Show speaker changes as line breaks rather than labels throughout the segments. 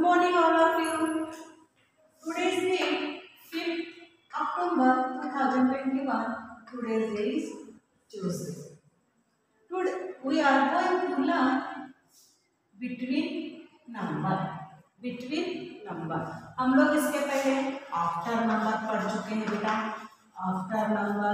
morning all of you. Today is the 5th October 2021. Today's day is Tuesday. Today we are going to learn between number. between number हम लोग इसके पहले after number पढ़ चुके हैं बेटा. After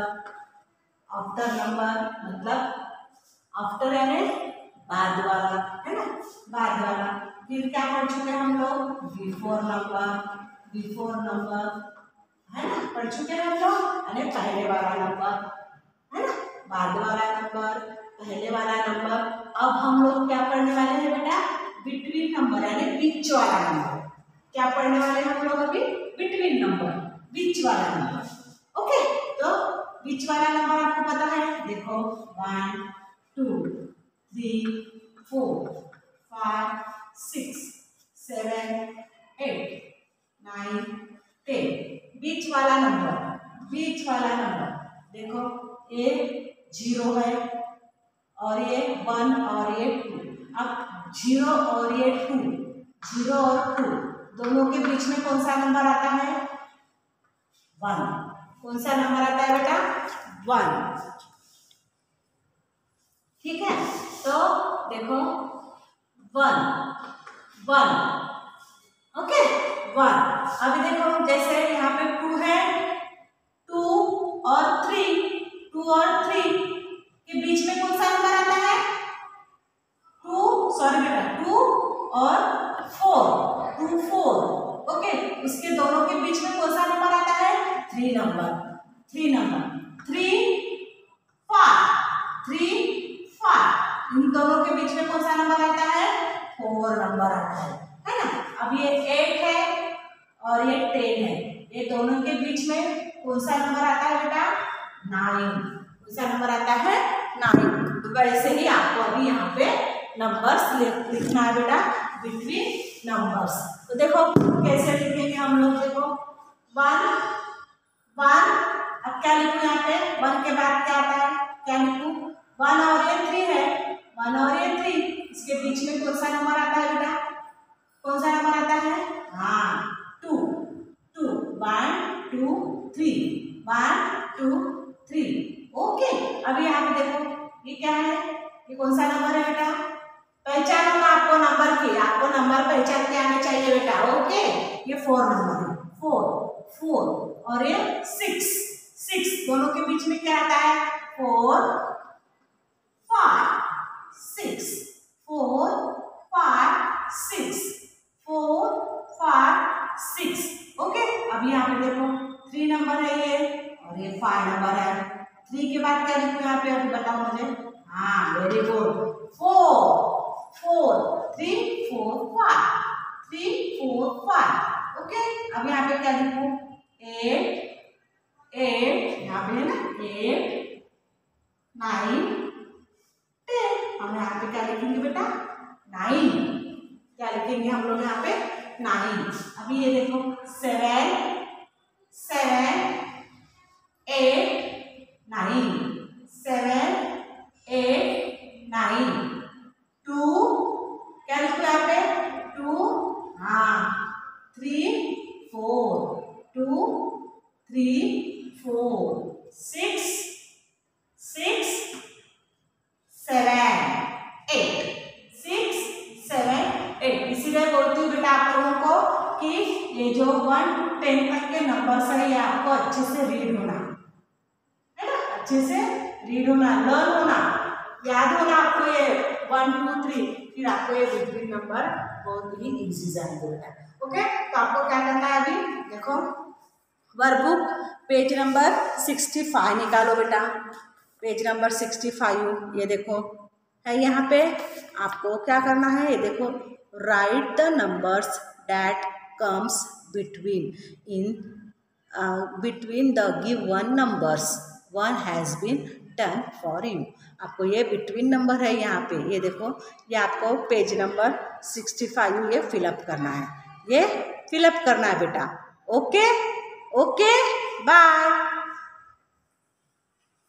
number मतलब आफ्टर यानी बाद वाला, है ना, बाद वाला. फिर क्या पढ़ चुके हैं हम लोग? बिफोर नंबर, है ना, पढ़ चुके हैं हम लोग. यानी पहले वाला नंबर, है ना, बाद वाला नंबर, पहले वाला नंबर. अब हम लोग क्या पढ़ने वाले हैं बेटा? बिटवीन नंबर यानी बीच वाला नंबर. क्या पढ़ने वाले हैं हम लोग अभी? बिटवीन नंबर, बीच वाला नंबर. ओके, तो बीच वाला नंबर आपको पता है. देखो 1 2 3 4 5 6 7 8 9 10. बीच वाला नंबर देखो ये 0 है और ये 1 और ये 2. अब 0 और ये 2, 0 और 2 दोनों के बीच में कौन सा नंबर आता है? 1. कौन सा नंबर आता है बेटा? 1. ठीक है, तो देखो 1. ओके, 1. अभी देखो जैसे यहाँ पे 2 है, 2 और 3 के बीच में कौन सा नंबर आता है? 2 और 4. ओके, उसके दोनों के बीच में कौन सा नंबर आता है? 3 नंबर. 3 5. इन दोनों के बीच में कौन सा नंबर आता है? 4 नंबर आता है ना. अब ये 8 है और ये 10 है. ये दोनों के बीच में कौन सा नंबर आता है बेटा? 9. कौन सा नंबर आता है? 9. तो वैसे ही आपको अभी यहाँ पे नंबर्स लिखना है बेटा, बिटवीन नंबर्स. तो देखो कैसे लिखेंगे हम लोग. देखो 1. अब क्या लिखूं यहाँ पे? 1 के बाद क्या आता है? क्या लिखूं? 1 और ये 3 है. 1 और ये 3 इसके बीच में कौन सा नंबर आता है बेटा? कौन सा नंबर आता है? हाँ, 2. 1 2 3. 1 2 3. ओके, अभी यहाँ पे देखो ये क्या है? ये कौन सा नंबर है बेटा? पहचानो ना आपको नंबर की. आपको नंबर पहचान के आने चाहिए बेटा. ओके, ये 4 नंबर है. 4 और ये 6 दोनों के बीच में क्या आता है? 4 5 6. 4 5 6. ओके, अब यहाँ पे देखो 3 नंबर है ये और ये 5 नंबर है. 3 के बाद क्या लिखूं यहाँ पे? अभी बताओ मुझे. हाँ, वेरी गुड. 4 3 4 5. ओके, अब यहाँ पे क्या लिखूं? 8 यहाँ पे है ना, 8 9 10. हम यहाँ पे क्या लिखेंगे बेटा? 9. क्या लिखेंगे हम लोग यहाँ पे? 9. अभी ये देखो 7 8 9. 7 8 9. 2 क्या लिखो यहाँ पे? 2 हाँ 3 4. 2 3 4. 6 7 8. 6 7 8. इसीलिए बोलती हूँ बेटा आप लोगों को कि ये जो 1 to 10 तक के नंबर्स है ये आपको अच्छे से रीड होना है ना, अच्छे से रीड होना, लर्न होना, याद होना आपको. ये 1 2 3 फिर आपको ये बिटवीन नंबर बहुत ही इजी जाएंगे बेटा. ओके, तो आपको क्या करना है? अभी देखो वर्कबुक पेज नंबर 65 निकालो बेटा. पेज नंबर 65 ये देखो है. यहाँ पे आपको क्या करना है? ये देखो, right the numbers that comes between the given numbers. 1 has been done for you. आपको ये बिटवीन नंबर है यहाँ पे. ये देखो, ये आपको पेज नंबर 65 ये फिलअप करना है. ये फिलअप करना है बेटा. Okay, bye.